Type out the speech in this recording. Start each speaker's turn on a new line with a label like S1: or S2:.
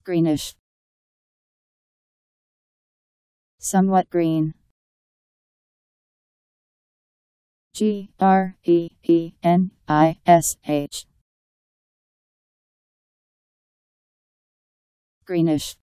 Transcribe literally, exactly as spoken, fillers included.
S1: Greenish. Somewhat green. G R E E N I S H. Greenish.